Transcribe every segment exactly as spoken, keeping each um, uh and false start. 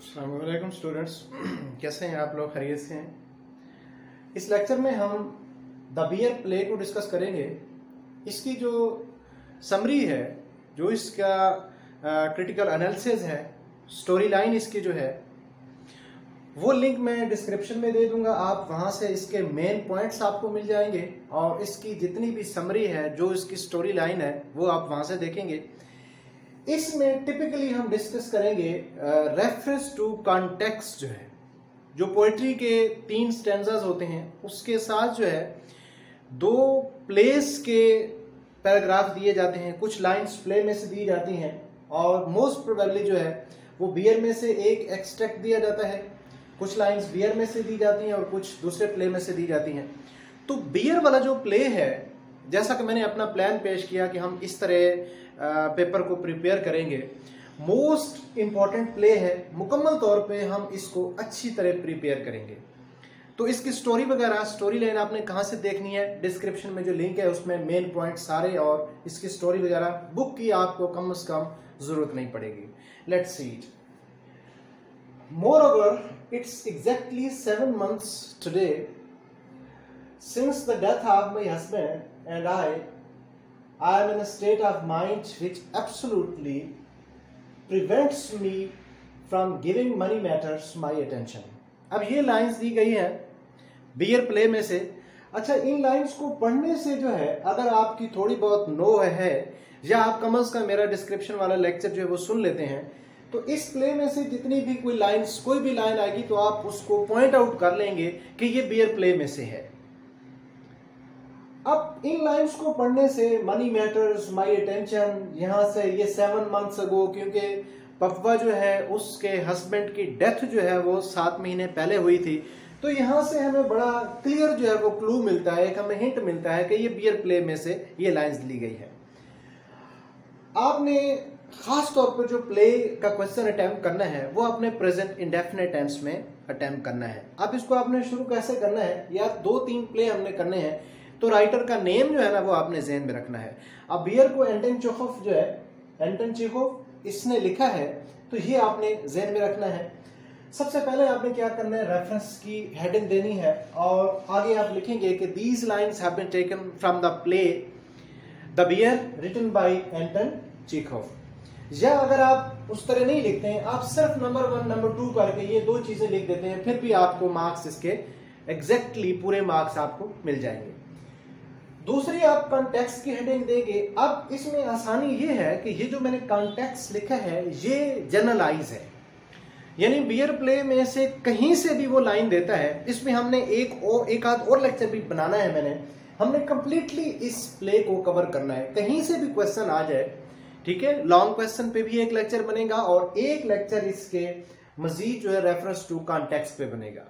अस्सलाम वालेकुम स्टूडेंट्स, कैसे हैं आप लोग? खैरियत से हैं? इस लेक्चर में हम द बियर प्ले को डिस्कस करेंगे। इसकी जो समरी है, जो इसका क्रिटिकल एनालिसिस है, स्टोरी लाइन इसकी जो है, वो लिंक मैं डिस्क्रिप्शन में दे दूंगा। आप वहां से इसके मेन पॉइंट्स आपको मिल जाएंगे और इसकी जितनी भी समरी है, जो इसकी स्टोरी लाइन है, वो आप वहां से देखेंगे। इसमें टिपिकली हम डिस्कस करेंगे रेफरेंस टू कॉन्टेक्स्ट, जो है जो पोएट्री के तीन स्टैंजास होते हैं उसके साथ जो है दो प्लेस के पैराग्राफ दिए जाते हैं। कुछ लाइंस प्ले में से दी जाती हैं और मोस्ट प्रोबेबली जो है वो बियर में से एक एक्सट्रैक्ट दिया जाता है। कुछ लाइंस बियर में से दी जाती हैं और कुछ दूसरे प्ले में से दी जाती हैं। तो बियर वाला जो प्ले है, जैसा कि मैंने अपना प्लान पेश किया कि हम इस तरह पेपर को प्रिपेयर करेंगे, मोस्ट इंपॉर्टेंट प्ले है, मुकम्मल तौर पे हम इसको अच्छी तरह प्रिपेयर करेंगे। तो इसकी स्टोरी वगैरह, स्टोरी लाइन आपने कहाँ से देखनी है, डिस्क्रिप्शन में जो लिंक है उसमें मेन पॉइंट सारे और इसकी स्टोरी वगैरह, बुक की आपको कम से कम जरूरत नहीं पड़ेगी। Let's see it. Moreover, it's exactly seven months today since the death of my husband and I, I am in a state of mind which absolutely prevents me from giving money matters my attention. अब ये lines दी गई है beer play में से। अच्छा, इन lines को पढ़ने से जो है, अगर आपकी थोड़ी बहुत नो है या आप कम अज कम मेरा डिस्क्रिप्शन वाला लेक्चर जो है वो सुन लेते हैं, तो इस प्ले में से जितनी भी कोई लाइंस, कोई भी लाइन आएगी तो आप उसको पॉइंट आउट कर लेंगे कि ये बियर प्ले में से है। अब इन लाइंस को पढ़ने से मनी मैटर्स माय अटेंशन, यहां से ये सेवन मंथ्स अगो, क्योंकि पप्पा जो है उसके हस्बैंड की डेथ जो है वो सात महीने पहले हुई थी, तो यहां से हमें बड़ा क्लियर जो है वो क्लू मिलता है, एक हमें हिंट मिलता है कि ये बियर प्ले में से ये लाइंस ली गई है। आपने खास तौर पर जो प्ले का क्वेश्चन अटेम्प्ट करना है वो अपने प्रेजेंट इंडेफिनिट टेंस में अटेम्प्ट करना है। अब इसको आपने शुरू कैसे करना है, या दो तीन प्ले हमने करने हैं, तो राइटर का नेम जो है ना वो आपने ज़हन में रखना है। अब बियर को एंटन चेखोव जो है, एंटन चेखोव इसने लिखा है, तो ये आपने ज़हन में रखना है। सबसे पहले आपने क्या करना है, रेफरेंस की हेडिंग देनी है और आगे आप लिखेंगे कि these lines have been taken from the play the bear written by Anton Chekhov. या अगर आप उस तरह नहीं लिखते हैं, आप सिर्फ नंबर वन नंबर टू करके ये दो चीजें लिख देते हैं, फिर भी आपको मार्क्स इसके एग्जैक्टली पूरे मार्क्स आपको मिल जाएंगे। दूसरी आप कॉन्टेक्स्ट की हेडिंग देंगे। अब इसमें आसानी ये है कि ये जो मैंने कॉन्टेक्स्ट लिखा है ये जनरलाइज है, यानी बियर प्ले में से कहीं से भी वो लाइन देता है। इसमें हमने एक और एक आध और लेक्चर भी बनाना है, मैंने हमने कंप्लीटली इस प्ले को कवर करना है, कहीं से भी क्वेश्चन आ जाए, ठीक है। लॉन्ग क्वेश्चन पे भी एक लेक्चर बनेगा और एक लेक्चर इसके मजीद जो है रेफरेंस टू कॉन्टेक्स्ट पे बनेगा।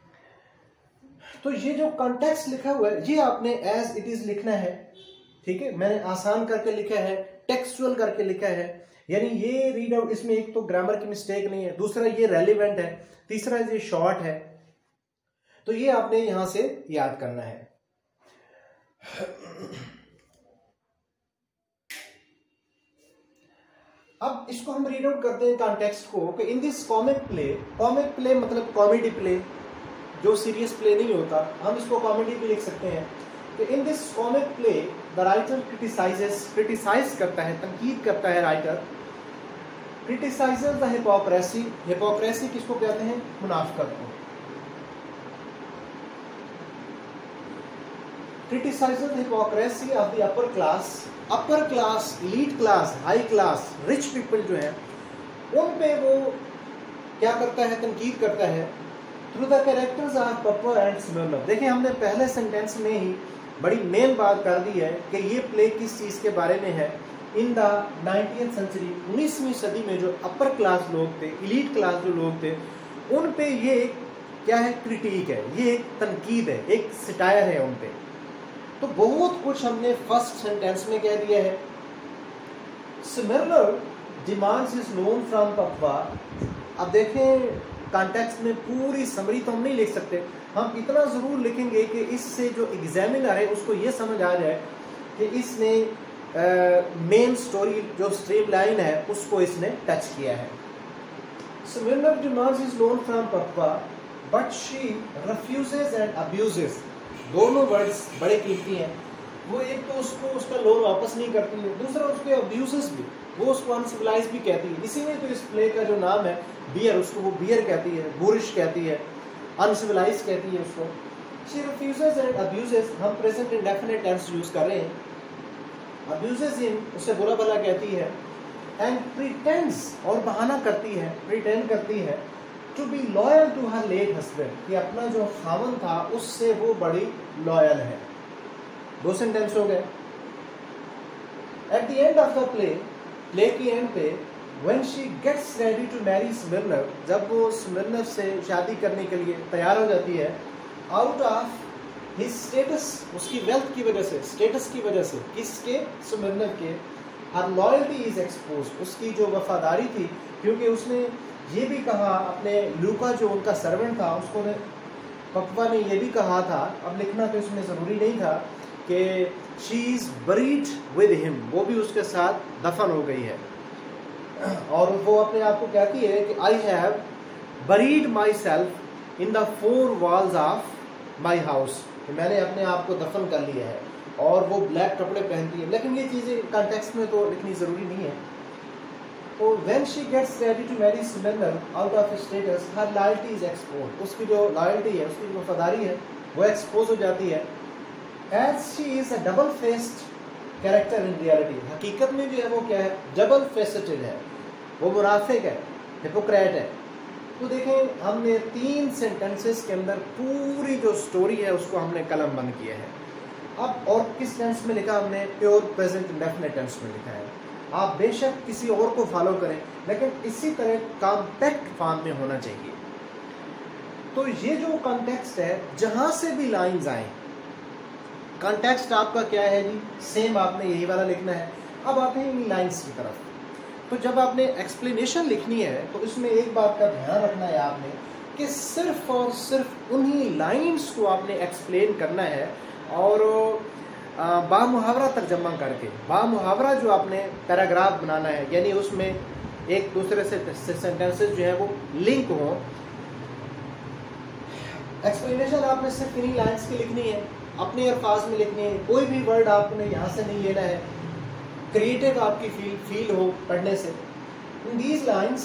तो ये जो कॉन्टेक्स्ट लिखा हुआ है ये आपने एज इट इज लिखना है, ठीक है। मैंने आसान करके लिखा है, टेक्सचुअल करके लिखा है, यानी ये रीड आउट, इसमें एक तो ग्रामर की मिस्टेक नहीं है, दूसरा ये रेलिवेंट है, तीसरा ये शॉर्ट है, तो ये आपने यहां से याद करना है। अब इसको हम रीड आउट करते हैं कॉन्टेक्स्ट को कि in this comic play, comic play मतलब कॉमेडी प्ले, जो सीरियस प्ले नहीं होता, हम इसको कॉमेडी भी लिख सकते हैं। तो in this comic play the writer criticises, criticise करता है, तनकीद करता है writer, criticises the hypocrisy. Hypocrisy किसको कहते हैं? मुनाफिकत को। Criticises the hypocrisy of the upper class. Upper class, elite class, high class, rich people जो है उन पे वो क्या करता है, तनकीद करता है। Through the characters of Popova and Smirnov. देखिए, हमने पहले सेंटेंस में ही बड़ी मेन बात कर दी है कि ये प्ले किस चीज के बारे में है। इन द नाइनटीन्थ सेंचुरी, उन्नीसवीं सदी में जो अपर क्लास लोग थे, एलीट क्लास जो लोग थे, उन पे ये क्या है, क्रिटिक है, ये एक तनकीद है, एक सिटायर है उन पे। तो बहुत कुछ हमने फर्स्ट सेंटेंस में कह दिया है। Smirnov demands his loan from Popova. अब देखें, कॉन्टेक्स्ट में पूरी समरी तो हम नहीं लिख सकते, हम इतना जरूर लिखेंगे कि इससे जो एग्जामिनर है उसको ये समझ आ जाए कि इसने मेन स्टोरी जो स्ट्रीम लाइन है उसको इसने टच किया है। Smirnov demands his loan from Pakwa, but she refuses and abuses. दोनों वर्ड्स बड़े कीमती हैं। वो एक तो उसको उसका लोन वापस नहीं करती है, दूसरा उसके अब्यूजेस भी, वो उसको अनसिविलाइज भी कहती है। इसी में तो इस प्ले का जो नाम है बियर, उसको वो बियर कहती है, बुरिश कहती है, अनसिविलाइज कहती है उसको। She refuses and abuses, हम प्रेजेंट इंडेफिनिट टेंस यूज कर रहे हैं। abuses in उसे बुरा भला कहती है, and pretends और बहाना करती है, pretend करती है to be loyal to her late husband, कि अपना जो खावन था उससे वो बड़ी लॉयल है। दो सेंटेंस हो गए। At the end of the play, play की एंड पे, when she gets ready to marry Smirnov, जब वो स्मिर्नव से शादी करने के लिए तैयार हो जाती है, out of his status, उसकी वेल्थ की वजह से, स्टेटस की वजह से, किसके? स्मिर्नव के। her loyalty is exposed, उसकी जो वफादारी थी, क्योंकि उसने ये भी कहा अपने लूका जो उनका सर्वेंट था उसको ने, पकवा ने ये भी कहा था, अब लिखना तो इसमें ज़रूरी नहीं था, कि she is buried with him, वो भी उसके साथ दफन हो गई है। और वो अपने आप को कहती है कि I have buried myself in the four walls of my house, मैंने अपने आप को दफन कर लिया है। और वो ब्लैक कपड़े पहनती है, लेकिन ये चीज़ें कॉन्टेक्स्ट में तो लिखनी ज़रूरी नहीं है। तो when she gets ready to marry Smirnov out of status, her loyalty is expose, उसकी जो लॉयल्टी है, उसकी जो वफादारी है, वो एक्सपोज हो जाती है। As she is a double faced character in reality, हकीकत में जो है वो क्या है? डबल फेसेटेड है, वो मुनाफिक है, हिपोक्रेट है। तो देखें, हमने तीन सेंटेंसेस के अंदर पूरी जो स्टोरी है उसको हमने कलम बंद किया है। अब और किस टेंस में लिखा? हमने प्योर प्रेजेंट इंडेफिनिट टेंस में लिखा है। आप बेशक किसी और को फॉलो करें, लेकिन इसी तरह कॉम्पैक्ट फॉर्म में होना चाहिए। तो ये जो कॉन्टेक्स्ट है, जहां से भी लाइंस आए, कॉन्टेक्स्ट आपका क्या है जी? सेम आपने यही वाला लिखना है। अब आते हैं इन लाइंस की तरफ। तो जब आपने एक्सप्लेनेशन लिखनी है तो इसमें एक बात का ध्यान रखना है आपने, कि सिर्फ और सिर्फ उन्हीं लाइंस को आपने एक्सप्लेन करना है, और बामुहावरा तर्जमा करके, बामुहावरा जो आपने पैराग्राफ बनाना है, यानी उसमें एक दूसरे से सेंटेंसेस जो है वो लिंक हों। एक्सप्लेनेशन आपने सिर्फ इन्हीं लाइंस की लिखनी है, अपने अल्फाज में लिखनी है, कोई भी वर्ड आपने यहाँ से नहीं लेना है, क्रिएटिव आपकी फील फील हो पढ़ने से। In these lines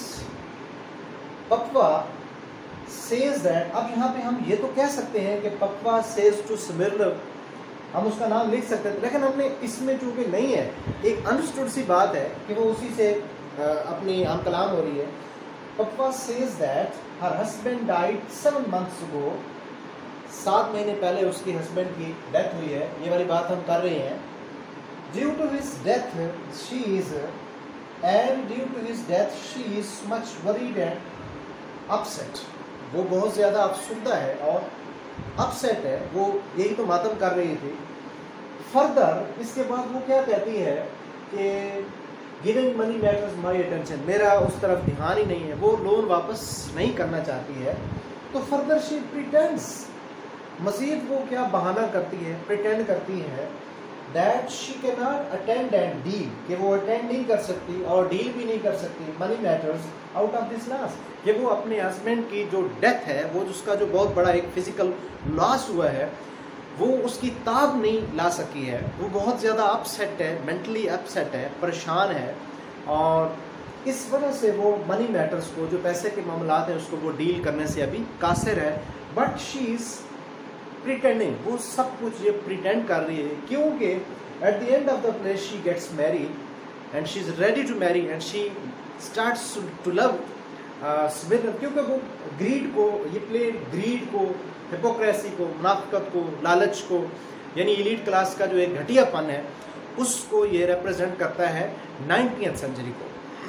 Popova says that, अब यहाँ पे हम ये तो कह सकते हैं कि पकवा सेज टू Smirnov, हम उसका नाम लिख सकते थे, लेकिन हमने इसमें चूंकि नहीं है, एक अंडरस्टूड सी बात है कि वो उसी से आ, अपनी हम कलाम हो रही है। Popova says that her husband died seven months ago, सात महीने पहले उसकी हस्बैंड की डेथ हुई है, ये वाली बात हम कर रहे हैं। Due to his death she is and due to his death she is much worried and upset, वो बहुत ज़्यादा अफसुर्दा है और अपसेट है, वो यही तो मातम कर रही थी। फर्दर इसके बाद वो क्या कहती है कि giving money matters my attention, मेरा उस तरफ ध्यान ही नहीं है, वो लोन वापस नहीं करना चाहती है। तो फर्दर शी प्रिटेंड्स, मजीद वो क्या बहाना करती है, प्रिटेंड करती है that she can not attend and deal, कि वो अटेंड नहीं कर सकती और डील भी नहीं कर सकती money matters out of this loss, कि वो अपने हस्बैंड की जो डेथ है, वो उसका जो बहुत बड़ा एक फिजिकल लॉस हुआ है, वो उसकी ताब नहीं ला सकी है, वो बहुत ज़्यादा अपसेट है, मेंटली अपसेट है, परेशान है, और इस वजह से वो मनी मैटर्स को, जो पैसे के मामलात हैं, उसको वो डील करने से अभी कासिर है। बट शी इज़ प्रिटेंडिंग, वो सब कुछ ये प्रिटेंड कर रही है, क्योंकि at the end of the play she gets married and she is ready to marry and she starts to love Smirnov, क्योंकि वो ग्रीड को, ये प्ले ग्रीड को, हिपोक्रेसी को, मुनाफिकत को, लालच को, यानी एलीट क्लास का जो एक घटियापन है, उसको ये रिप्रेजेंट करता है नाइनटीन्थ सेंचुरी को।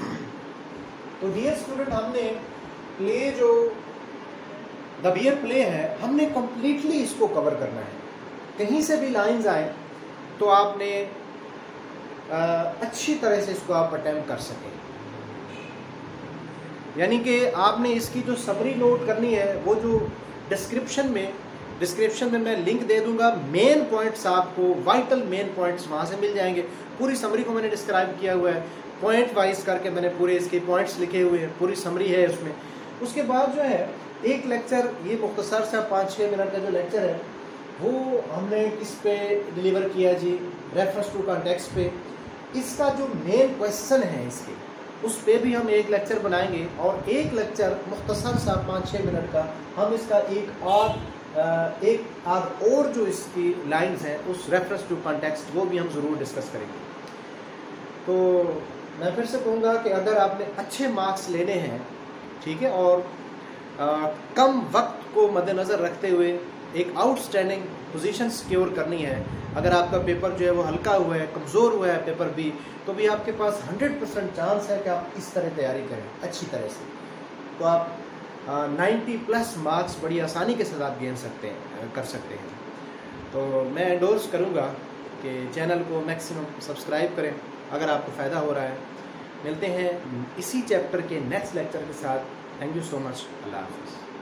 तो डियर स्टूडेंट, हमने प्ले जो द बियर प्ले है, हमने कंप्लीटली इसको कवर करना है। कहीं से भी लाइंस आए तो आपने आ, अच्छी तरह से इसको आप अटेम्प्ट कर सकें, यानी कि आपने इसकी जो समरी नोट करनी है, वो जो डिस्क्रिप्शन में डिस्क्रिप्शन में मैं लिंक दे दूंगा, मेन पॉइंट्स आपको, वाइटल मेन पॉइंट्स वहाँ से मिल जाएंगे। पूरी समरी को मैंने डिस्क्राइब किया हुआ है, पॉइंट वाइज करके मैंने पूरे इसके पॉइंट्स लिखे हुए हैं, पूरी समरी है उसमें। उसके बाद जो है एक लेक्चर, ये मुख्तसर सा पाँच छः मिनट का जो लेक्चर है वो हमने किस पे डिलीवर किया जी, रेफरेंस टू कॉन्टेक्स्ट पे। इसका जो मेन क्वेश्चन है इसके, उस पे भी हम एक लेक्चर बनाएंगे, और एक लेक्चर मुख्तसर सा पाँच छः मिनट का हम इसका एक और एक आध और जो इसकी लाइंस हैं उस रेफरेंस टू कॉन्टेक्स्ट वो भी हम ज़रूर डिस्कस करेंगे। तो मैं फिर से कहूँगा कि अगर आपने अच्छे मार्क्स लेने हैं, ठीक है, और आ, कम वक्त को मद्देनज़र रखते हुए एक आउटस्टैंडिंग पोजीशन सिक्योर करनी है, अगर आपका पेपर जो है वो हल्का हुआ है, कमज़ोर हुआ है पेपर भी, तो भी आपके पास हंड्रेड परसेंट चांस है कि आप इस तरह तैयारी करें अच्छी तरह से, तो आप नाइन्टी प्लस मार्क्स बड़ी आसानी के साथ आप गेन सकते हैं कर सकते हैं। तो मैं एंडोर्स करूँगा कि चैनल को मैक्सिमम सब्सक्राइब करें अगर आपको फ़ायदा हो रहा है। मिलते हैं इसी चैप्टर के नेक्स्ट लेक्चर के साथ। Thank you so much. अल्लाह हाफ़िज़।